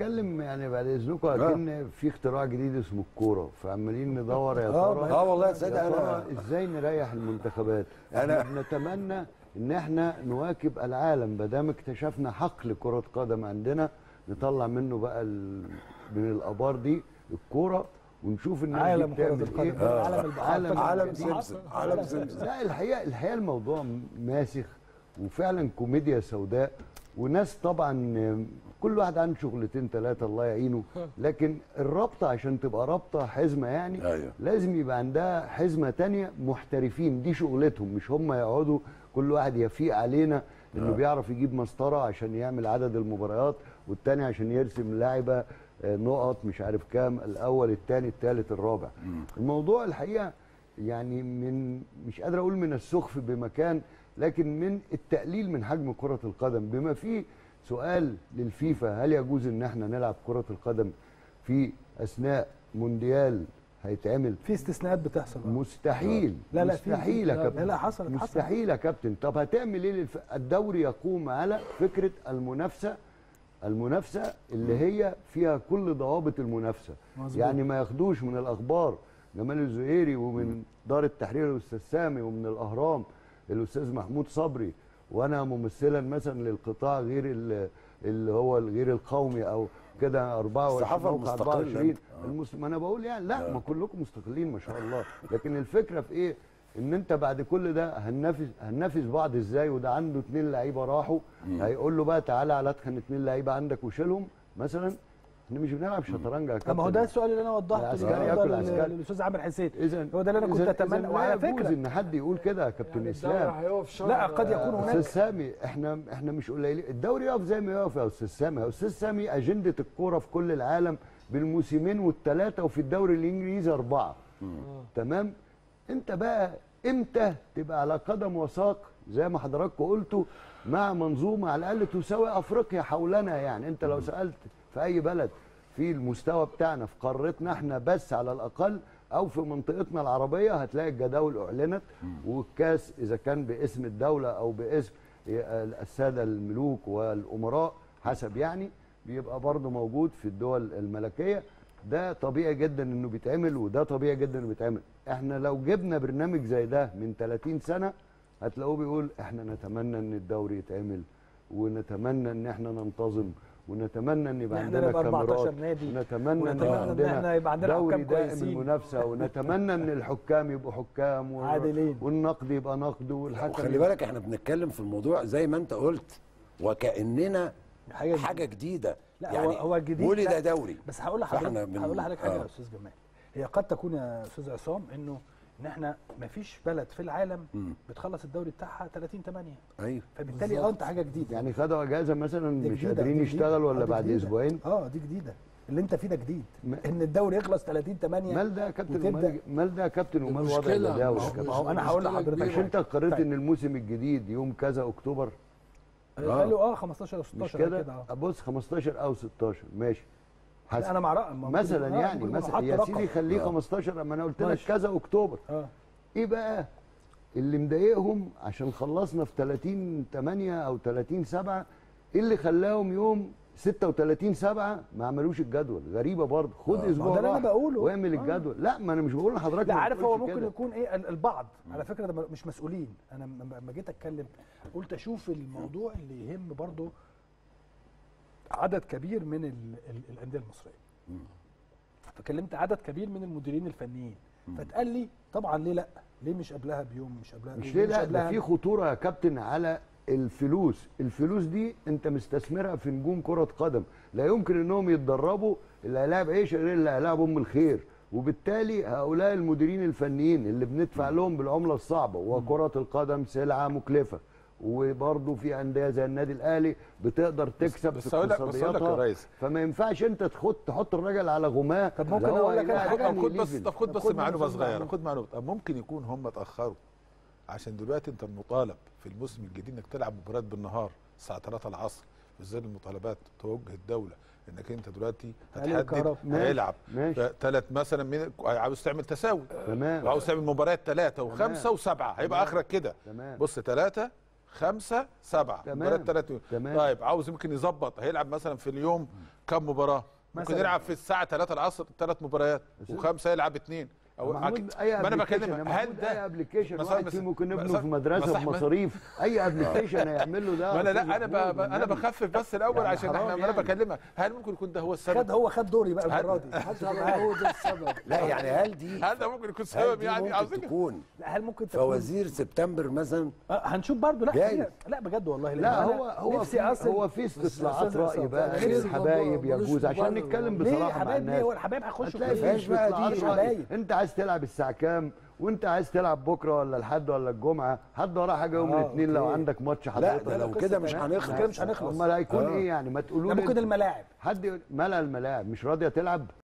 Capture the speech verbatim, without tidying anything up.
بنتكلم يعني بعد اذنكم اكن في اختراع جديد اسمه الكوره، فعمالين ندور يا ترى اه والله يا سيدي انا ازاي نريح المنتخبات. احنا بنتمنى ان احنا نواكب العالم، ما دام اكتشفنا حقل كره قدم عندنا نطلع منه بقى ال... من الابار دي الكوره ونشوف الناس دي بتعمل ايه. آه. عالم عالم عالم سمسم عالم سمسم. لا الحقيقه الحقيقه الموضوع ماسخ وفعلا كوميديا سوداء، وناس طبعا كل واحد عنده شغلتين ثلاثه الله يعينه، لكن الرابطه عشان تبقى رابطه حزمه يعني أيوه. لازم يبقى عندها حزمه ثانيه محترفين، دي شغلتهم، مش هم يقعدوا كل واحد يفيق علينا انه أه. بيعرف يجيب مسطره عشان يعمل عدد المباريات، والثاني عشان يرسم لاعيبه نقط مش عارف كام، الاول الثاني الثالث الرابع. مم. الموضوع الحقيقه يعني من مش قادر اقول من السخف بمكان، لكن من التقليل من حجم كره القدم، بما فيه سؤال للفيفا: هل يجوز ان احنا نلعب كره القدم في اثناء مونديال هيتعمل؟ في استثناءات بتحصل. مستحيل. لا لا مستحيل يا كابتن. لا لا حصلت مستحيل يا كابتن. طب هتعمل ايه؟ للف... الدوري يقوم على فكره المنافسه، المنافسه اللي هي فيها كل ضوابط المنافسه. مزبوط. يعني ما ياخدوش من الاخبار جمال الزهيري، ومن دار التحرير الاستاذ سامي، ومن الاهرام الاستاذ محمود صبري، وانا ممثلا مثلا للقطاع غير اللي هو الغير القومي او كده أربعة وعشرين الصحافه المستقله. المس... ما انا بقول يعني لا آه. ما كلكم مستقلين ما شاء الله، لكن الفكره في ايه؟ ان انت بعد كل ده هننافس هننافس بعض ازاي؟ وده عنده اثنين لعيبه راحوا، هيقول له بقى تعالى على اتخن اثنين لعيبه عندك وشيلهم مثلا. احنا مش بنلعب شطرنج يا كابتن. ما هو ده السؤال اللي انا وضحته للاستاذ عامر حسين، هو ده اللي انا كنت اتمنى. وعلى فكره ان حد يقول كده يا كابتن يعني اسلام. لا قد يكون هناك. استاذ سامي احنا احنا مش قليلين، الدوري يقف زي ما يقف يا استاذ سامي. يا استاذ سامي اجنده الكوره في كل العالم بالموسمين والثلاثه، وفي الدوري الانجليزي اربعه. تمام؟ انت بقى امتى تبقى على قدم وساق زي ما حضراتكم قلتوا مع منظومه على الاقل تساوي افريقيا حولنا؟ يعني انت لو سالت في اي بلد في المستوى بتاعنا في قارتنا احنا بس على الاقل، او في منطقتنا العربيه، هتلاقي الجداول اعلنت، والكاس اذا كان باسم الدوله او باسم الساده الملوك والامراء حسب يعني بيبقى برضه موجود في الدول الملكيه. ده طبيعي جدا انه بيتعمل، وده طبيعي جدا انه بيتعمل. احنا لو جبنا برنامج زي ده من ثلاثين سنه هتلاقوه بيقول احنا نتمنى ان الدوري يتعمل، ونتمنى ان احنا ننتظم، ونتمنى ان يبقى عندنا كاميرات، ونتمنى ان عندنا يبقى عندنا دوري دائم المنافسه، ونتمنى ان الحكام يبقوا حكام عادلين، والنقد يبقى نقد، والحكم. وخلي بالك احنا بنتكلم في الموضوع زي ما انت قلت وكاننا حاجه, حاجة جديده. لا يعني هو الجديد قولي ده دوري. بس هقول لحضرتك هقول لحضرتك حاجه يا استاذ جمال، هي قد تكون يا استاذ عصام انه ان احنا ما فيش بلد في العالم مم. بتخلص الدوري بتاعها ثلاثين ثمانية. ايوه فبالتالي اه انت حاجه جديده. يعني خدوا اجازه مثلا مش قادرين يشتغلوا ولا بعد اسبوعين؟ اه دي جديده، اللي انت فيه ده جديد، ان الدوري يخلص ثلاثين ثمانية. مال ده يا كابتن؟ مال ده يا كابتن؟ ومال وضع الجداول؟ ما هو انا هقول لحضرتك عشان انت قررت ان الموسم الجديد يوم كذا اكتوبر، قالوا اه خمستاشر او ستاشر كده. بص خمستاشر او ستاشر ماشي انا مع رأي مثلا آه يعني مثلا يا سيدي خليه آه. خمستاشر، اما انا قلت لك كذا اكتوبر. اه ايه بقى اللي مضايقهم عشان خلصنا في ثلاثين ثمانية او ثلاثين سبعة؟ ايه اللي خلاهم يوم ستة وثلاثين سبعة ما عملوش الجدول؟ غريبه برضه. خد آه. اسبوع ده اللي انا بقوله واعمل آه. الجدول. لا ما انا مش بقول لحضرتك. لا عارف هو ممكن كده. يكون ايه البعض م. على فكره ده مش مسؤولين. انا لما جيت اتكلم قلت اشوف الموضوع اللي يهم برضه عدد كبير من الانديه المصريه. م. فكلمت عدد كبير من المديرين الفنيين، فتقال لي طبعا ليه لا؟ ليه مش قبلها بيوم؟ مش قبلها مش ليه لا؟ ده في خطوره يا كابتن على الفلوس. الفلوس دي انت مستثمرها في نجوم كره قدم، لا يمكن انهم يتدربوا اللي هيلاعب عيش غير اللي هيلاعب ام الخير، وبالتالي هؤلاء المديرين الفنيين اللي بندفع لهم بالعمله الصعبه، وكره القدم سلعه مكلفه، وبرضه في انديه زي النادي الاهلي بتقدر تكسب بس في اقتصادياتها، فما ينفعش انت تخد تحط الراجل على غماه. طب ممكن اقول لك حاجه؟ خد بس طب خد بس معلومه صغيره، خد معلومه. ممكن يكون هم اتاخروا عشان دلوقتي انت المطالب في الموسم الجديد انك تلعب مباريات بالنهار الساعه ثلاثة العصر، في ظل المطالبات توجه الدوله انك انت دلوقتي هتحدد هيلعب ثلاث مثلا من عاوز تعمل تساوي، تمام، وعاوز تعمل مباريات ثلاثه وخمسه وسبعه، هيبقى اخرك كده. بص ثلاثه خمسة سبعة مباريات ثلاثة. طيب عاوز يمكن يظبط هيلعب مثلا في اليوم كم مباراه ممكن مثلاً. يلعب في الساعه ثلاثة العصر ثلاث مباريات وخمسه يلعب اثنين او محمود، أك- اي ما انا ابلكيشن بكلم هل هل ده اي ده ابلكيشن مص- واحد مص- فيهم ممكن ابنه مص- في مدرسه مصح- بمصاريف اي ابلكيشن هيعمل له ده ما انا يا لا أستاذ انا ب... محمود ب... انا والنبي. بخفف بس الاول يعني عشان حرام احنا ما انا يعني. بكلمك هل ممكن يكون ده هو السبب؟ خد هو خد دوري بقى المره دي حتى لو هو ده السبب. لا يعني هل دي هل ده ممكن يكون هل سبب دي يعني ممكن عاوزين تكون لا هل ممكن تكون فوازير سبتمبر مثلا؟ آه هنشوف برضو. لا جاي. هي- لا بجد والله لا أنا هو هو نفسي في أصل هو في استطلاعات أستاذ راي عصام، بقى تأخير للحبايب الموضوع ملوش يجوز عشان مبرر. نتكلم ليه بصراحه مع حبايب ليه الناس. هو الحبايب هيخشوا هتلاقي في في فيهاش بقى استطلاعات دي رأي. حبايب. انت عايز تلعب الساعه كام وانت عايز تلعب بكره ولا الحد ولا الجمعه، حد وراه حاجه يوم آه، الاثنين لو أوكي. عندك ماتش لا حضرتك. ده لو قصة كده مش تانية. هنخلص كده مش هنخلص. امال هيكون آه. ايه يعني؟ ما ده تقولوا لي ممكن الملاعب حد يقول- ملأ الملاعب مش راضيه تلعب.